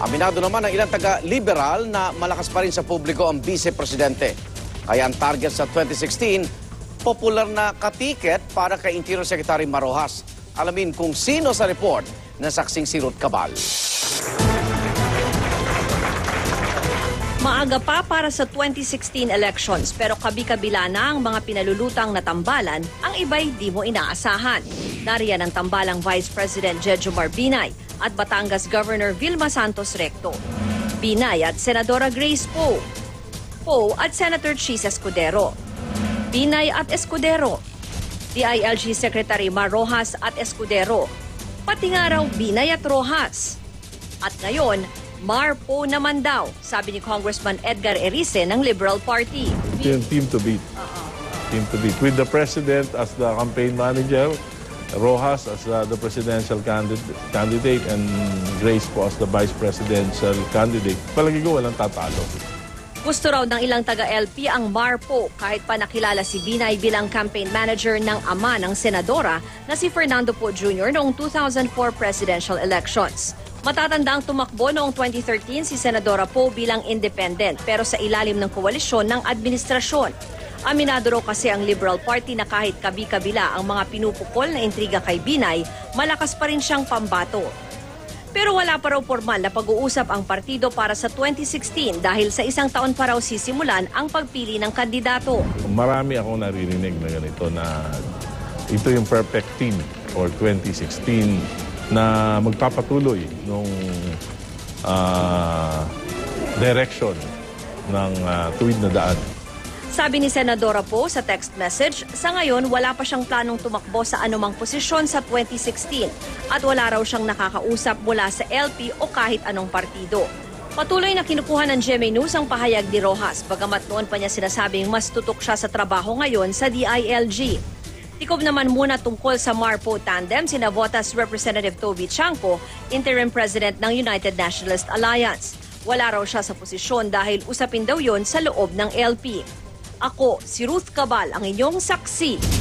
Aminado naman ng ilang taga-liberal na malakas pa rin sa publiko ang vice-presidente. Kaya ang target sa 2016, popular na katiket para kay Interior Secretary Marojas. Alamin kung sino sa report na saksing si Ruth Cabal. Maaga pa para sa 2016 elections pero kabi-kabila na ang mga pinalulutang na tambalan, ang iba'y di mo inaasahan. Nariyan ang tambalang Vice President Jejomar Binay at Batangas Governor Vilma Santos Recto. Binay at Senadora Grace Poe. Poe at Senator Chis Escudero. Binay at Escudero. DILG Secretary Mar Rojas at Escudero. Pati nga raw Binay at Rojas. At ngayon, Mar Poe naman daw, sabi ni Congressman Edgar Erice ng Liberal Party. Team to beat. Team to beat. With the President as the campaign manager, Rojas as the presidential candidate, and Grace po as the vice presidential candidate. Palagi ko walang tatalo. Gusto raw ng ilang taga-LP ang Mar Poe kahit pa nakilala si Binay bilang campaign manager ng ama ng senadora na si Fernando Poe Jr. noong 2004 presidential elections. Matatanda ang tumakbo noong 2013 si Senadora Poe bilang independent pero sa ilalim ng koalisyon ng administrasyon. Aminado raw kasi ang Liberal Party na kahit kabi-kabila ang mga pinupukol na intriga kay Binay, malakas pa rin siyang pambato. Pero wala pa raw formal na pag-uusap ang partido para sa 2016 dahil sa isang taon pa raw sisimulan ang pagpili ng kandidato. Marami akong naririnig na ganito na ito yung perfect team for 2016 na magpapatuloy nung direction ng tuwid na daan. Sabi ni Senadora Poe sa text message, sa ngayon wala pa siyang planong tumakbo sa anumang posisyon sa 2016 at wala raw siyang nakakausap mula sa LP o kahit anong partido. Patuloy na kinukuha ng GMA News ang pahayag ni Rojas, bagamat noon pa niya sinasabing mas tutok siya sa trabaho ngayon sa DILG. Tikob naman muna tungkol sa Mar Poe tandem sina Botas Representative Toby Chanco, Interim President ng United Nationalist Alliance. Wala raw siya sa posisyon dahil usapin daw yon sa loob ng LP. Ako, si Ruth Cabal, ang inyong saksi.